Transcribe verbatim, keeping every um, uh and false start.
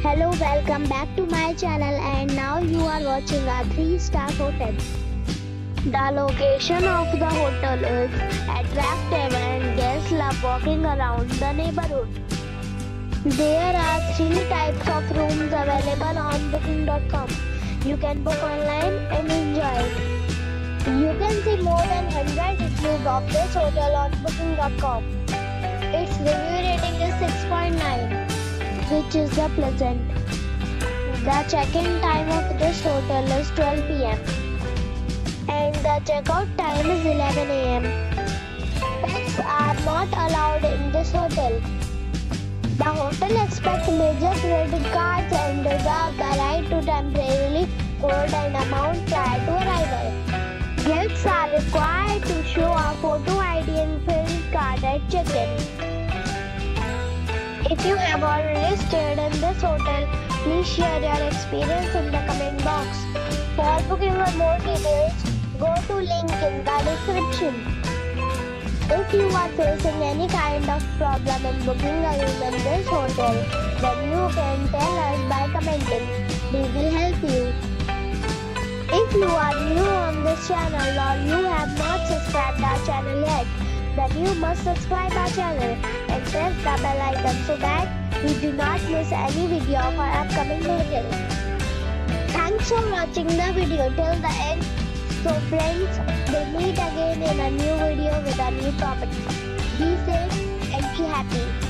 Hello, welcome back to my channel, and now you are watching a three star hotel. The location of the hotel is attractive and guests love walking around the neighborhood. There are three types of rooms available on booking dot com. You can book online and enjoy it. You can see more than one hundred reviews of this hotel on booking dot com. Its review rating is six point nine, which is the pleasant. The check-in time of this hotel is twelve p m and the check-out time is eleven a m Pets are not allowed in this hotel. The hotel accepts major credit cards and reserves the right to temporarily hold an amount prior to arrival. Guests are required to show a photo I D and credit card at check-in. If you have already stayed in this hotel, please share your experience in the comment box. For booking or more details, go to link in the description. If you are facing any kind of problem in booking a room in this hotel, then you can tell us by commenting. We will help you. If you are new on this channel or you have not subscribed our channel yet, then you must subscribe our channel and press the bell icon so that you do not miss any video of our upcoming hotel. Thanks for watching the video till the end. So friends, we'll meet again in a new video with a new property. Be safe and be happy.